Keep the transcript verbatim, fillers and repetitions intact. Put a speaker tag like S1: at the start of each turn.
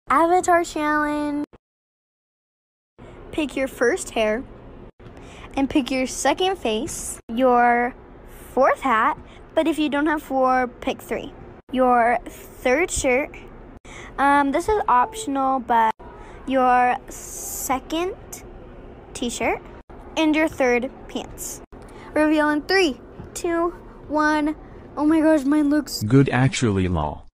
S1: Avatar challenge. Pick your first hair and pick your second face, your fourth hat, but if you don't have four, pick three. Your third shirt, um, this is optional, but your second t-shirt, and your third pants. Reveal in three, two, one. Oh my gosh, mine looks
S2: good actually, lol.